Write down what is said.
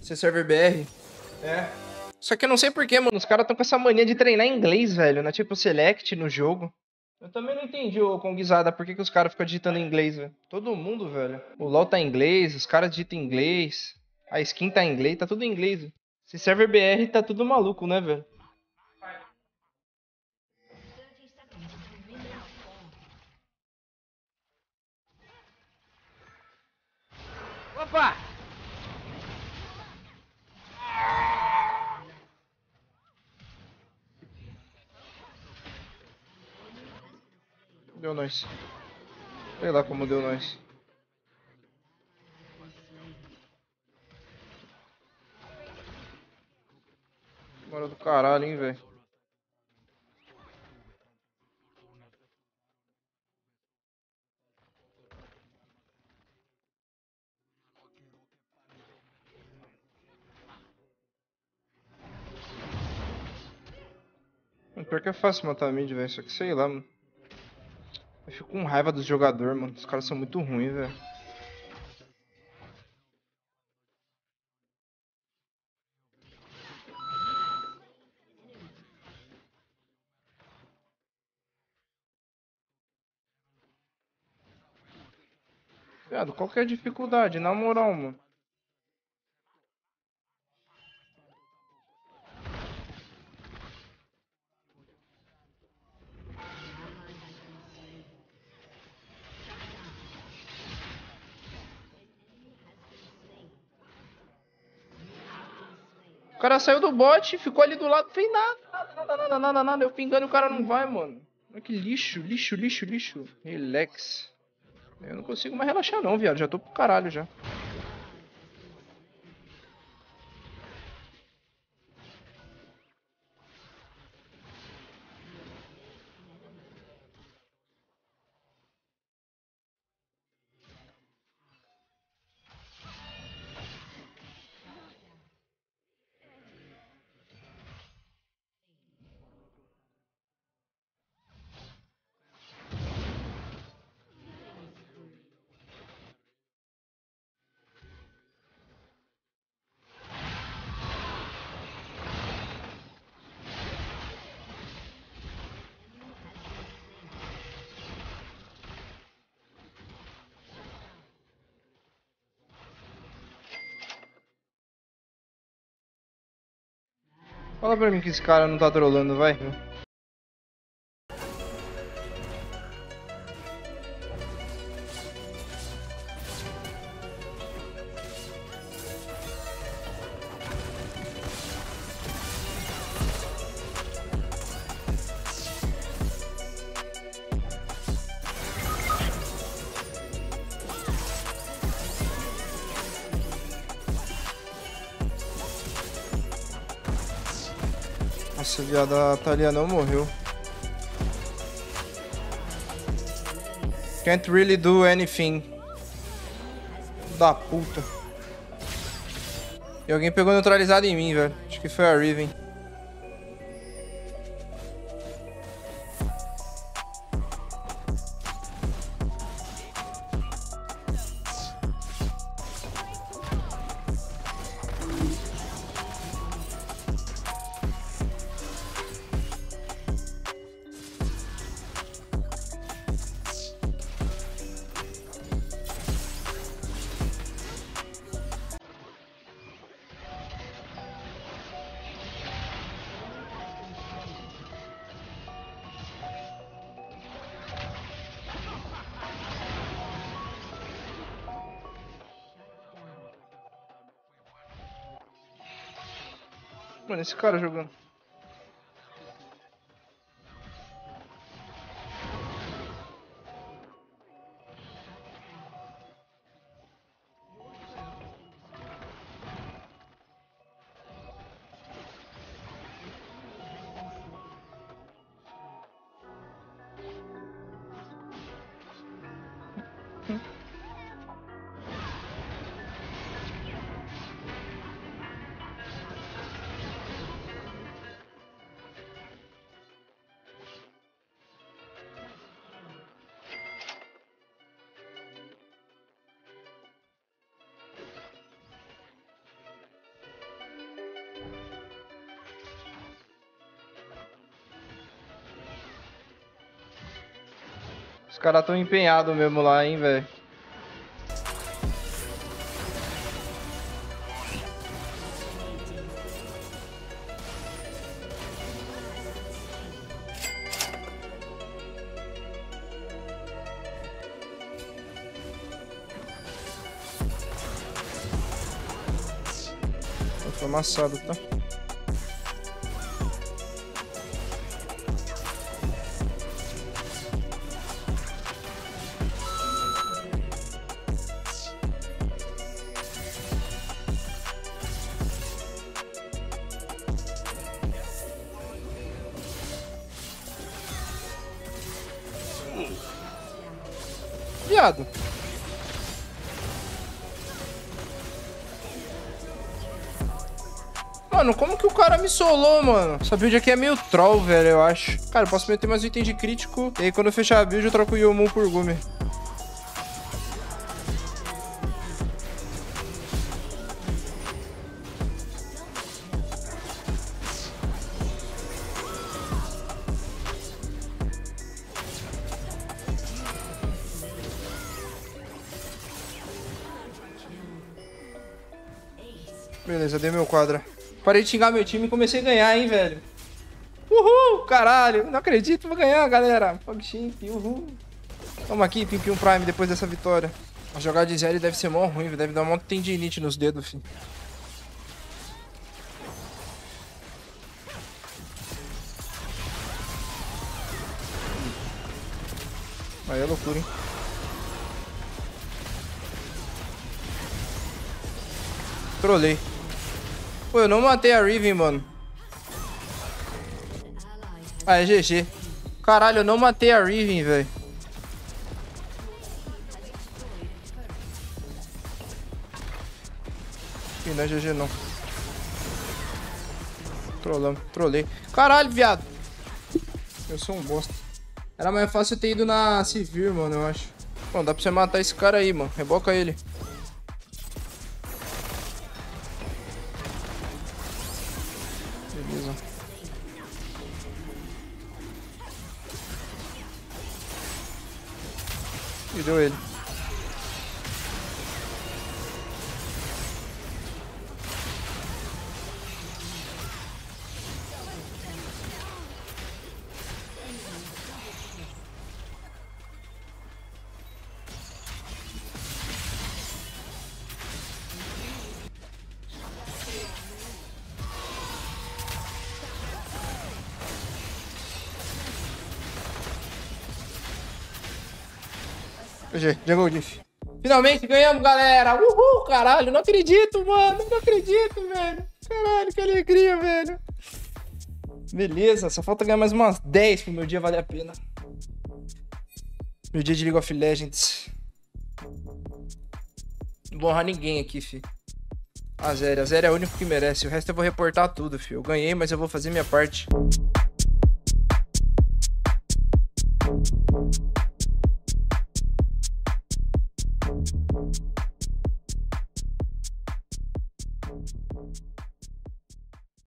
Esse server BR. É. Só que eu não sei porquê, mano. Os caras estão com essa mania de treinar inglês, velho. Não é tipo select no jogo. Eu também não entendi, ô Kongzada, por que os caras ficam digitando em inglês, velho. Todo mundo, velho. O LoL tá em inglês, os caras digitam em inglês. A skin tá em inglês, tá tudo em inglês, velho. Esse server BR tá tudo maluco, né, velho? Opa! Deu nós. Sei lá como deu nós. Bora do caralho, hein, velho. Pior que é fácil matar a mid, velho. Só que sei lá, mano. Eu fico com raiva dos jogadores, mano. Os caras são muito ruins, velho. Viado, qual que é a dificuldade? Na moral, mano. O cara saiu do bot, ficou ali do lado, fez nada, nada. Eu pingando e o cara não vai, mano. Olha que lixo, lixo. Relax. Eu não consigo mais relaxar não, viado. Já tô pro caralho já. Fala pra mim que esse cara não tá trolando, vai. Nossa, viado, a Thalia não morreu. Can't really do anything. Da puta. E alguém pegou neutralizado em mim, velho. Acho que foi a Riven. Mano, esse cara jogando. caras tão empenhados mesmo lá, hein, velho. Foi amassado, tá? Viado. Mano, como que o cara me solou, mano? Essa build aqui é meio troll, velho, eu acho. Cara, eu posso meter mais itens de crítico. E aí, quando eu fechar a build, eu troco o Yomu por Gumi. Beleza, dei meu quadra. Parei de xingar meu time e comecei a ganhar, hein, velho. Uhul, caralho. Não acredito, vou ganhar, galera. PogChamp, uhul. Toma aqui, Pimpium Prime, depois dessa vitória. A jogada de Zeri deve ser mó ruim, deve dar um monte de tendinite nos dedos, filho. Aí é loucura, hein. Trolei. Pô, eu não matei a Riven, mano. Ah, é GG. Caralho, eu não matei a Riven, velho. Não é GG, não. Trolei. Caralho, viado. Eu sou um bosta. Era mais fácil ter ido na Civil, mano, eu acho. Bom, dá pra você matar esse cara aí, mano. Reboca ele. Beleza. E deu ele. GG, Jungle Diff. Finalmente ganhamos, galera! Uhul, caralho! Não acredito, mano! Não acredito, velho! Caralho, que alegria, velho! Beleza, só falta ganhar mais umas 10 pro meu dia valer a pena. Meu dia de League of Legends. Não vou honrar ninguém aqui, fi. A Zeri é o único que merece. O resto eu vou reportar tudo, fi. Eu ganhei, mas eu vou fazer minha parte.